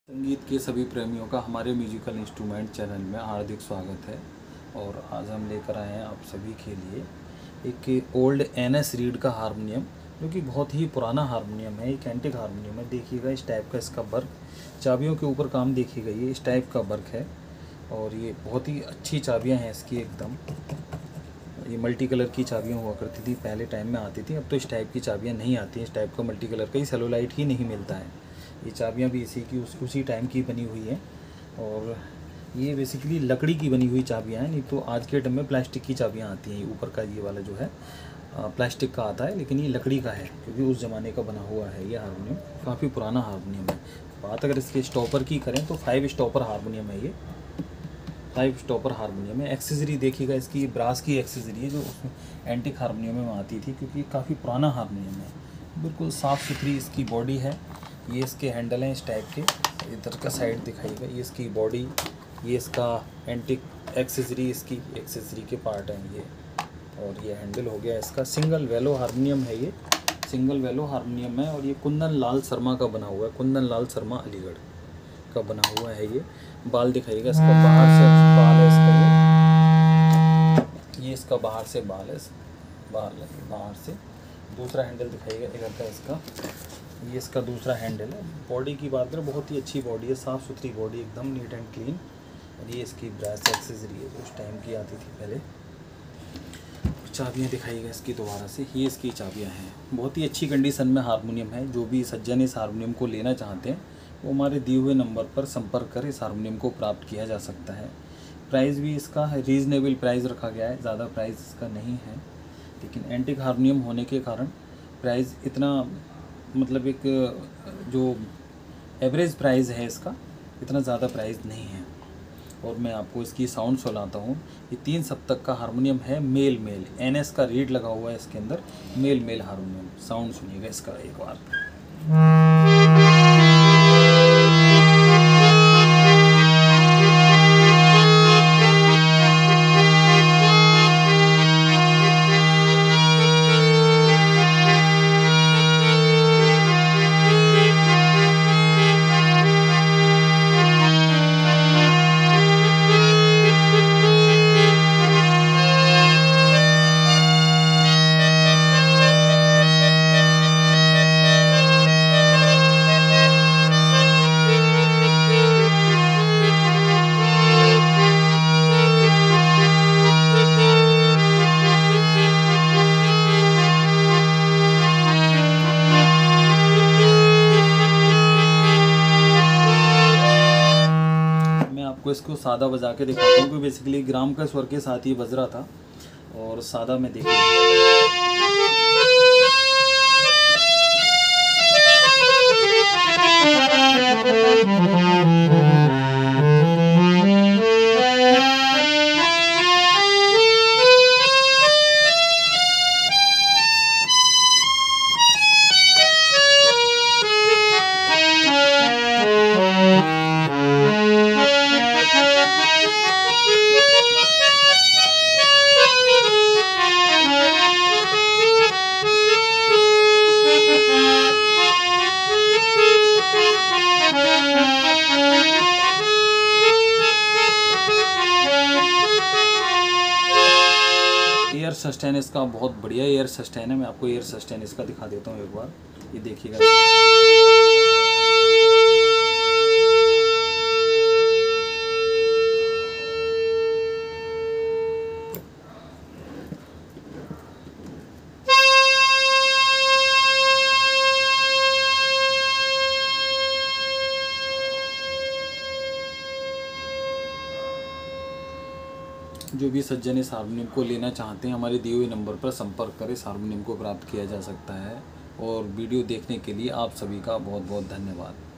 संगीत के सभी प्रेमियों का हमारे म्यूजिकल इंस्ट्रूमेंट चैनल में हार्दिक स्वागत है। और आज हम लेकर आए हैं आप सभी के लिए एक ओल्ड एनएस रीड का हारमोनियम, जो कि बहुत ही पुराना हारमोनियम है। एक एंटिक हारमोनियम है। देखिएगा इस टाइप का इसका वर्क, चाबियों के ऊपर काम देखिएगा, ये इस टाइप का वर्क है। और ये बहुत ही अच्छी चाबियाँ हैं इसकी एकदम। ये मल्टी कलर की चाबियाँ हुआ करती थी पहले टाइम में आती थी, अब तो इस टाइप की चाबियाँ नहीं आती हैं। इस टाइप का मल्टी कलर का ही सेलुलाइट ही नहीं मिलता है। ये चाबियाँ भी इसी की उसी टाइम की बनी हुई हैं। और ये बेसिकली लकड़ी की बनी हुई चाबियाँ हैं, नहीं तो आज के टाइम में प्लास्टिक की चाबियाँ आती हैं। ऊपर का ये वाला जो है प्लास्टिक का आता है, लेकिन ये लकड़ी का है क्योंकि उस ज़माने का बना हुआ है। ये हारमोनियम काफ़ी पुराना हारमोनियम है। बात अगर इसके स्टॉपर की करें तो 5 स्टॉपर हारमोनियम है। ये 5 स्टॉपर हारमोनियम है। एक्सेसरी देखिएगा इसकी ब्रास की एक्सेसरी है, जो उसमें एंटिक हारमोनियम में आती थी, क्योंकि काफ़ी पुराना हारमोनियम है। बिल्कुल साफ़ सुथरी इसकी बॉडी है। ये इसके हैंडल हैं इस टाइप के, इधर का साइड दिखाइएगा। ये इसकी बॉडी, ये इसका एंटिक एक्सेसरी, इसकी एक्सेसरी के पार्ट हैं ये। और ये हैंडल हो गया इसका। सिंगल वेलो हारमोनियम है ये, सिंगल वेलो हारमोनियम है। और ये कुंदन लाल शर्मा का बना हुआ है, कुंदन लाल शर्मा अलीगढ़ का बना हुआ है ये। बाल दिखाइएगा इसका, बाहर से बाल है इसका। ये इसका बाहर से बाल है, बाल बाहर से। दूसरा हैंडल दिखाइएगा इधर का इसका, ये इसका दूसरा हैंडल है। बॉडी की बात करें, बहुत ही अच्छी बॉडी है, साफ़ सुथरी बॉडी, एकदम नीट एंड क्लीन। और ये इसकी ब्रास एक्सेसरी है, जो उस टाइम की आती थी पहले। चाबियाँ दिखाइएगा इसकी दोबारा से, ये इसकी चाबियाँ हैं। बहुत ही अच्छी कंडीशन में हारमोनियम है। जो भी सज्जन इस हारमोनियम को लेना चाहते हैं वो हमारे दिए हुए नंबर पर संपर्क कर इस हारमोनियम को प्राप्त किया जा सकता है। प्राइस भी इसका रीज़नेबल प्राइस रखा गया है, ज़्यादा प्राइस इसका नहीं है। लेकिन एंटिक हारमोनियम होने के कारण प्राइस इतना, मतलब एक जो एवरेज प्राइस है इसका, इतना ज़्यादा प्राइस नहीं है। और मैं आपको इसकी साउंड सुनाता हूँ। ये 3 सप्तक का हारमोनियम है, मेल एनएस का रीड लगा हुआ है इसके अंदर। मेल हारमोनियम, साउंड सुनिएगा इसका एक बार। आपको इसको सादा बजा के दिखाता हूँ, क्योंकि बेसिकली ग्राम का स्वर के साथ ही बज रहा था। और सादा में देखिए, एयर सस्टेन इसका बहुत बढ़िया एयर सस्टेन है। मैं आपको एयर सस्टेन इसका दिखा देता हूँ एक बार, ये देखिएगा। जो भी सज्जन इस हारमोनियम को लेना चाहते हैं, हमारे दिए हुए नंबर पर संपर्क कर इस हारमोनियम को प्राप्त किया जा सकता है। और वीडियो देखने के लिए आप सभी का बहुत बहुत धन्यवाद।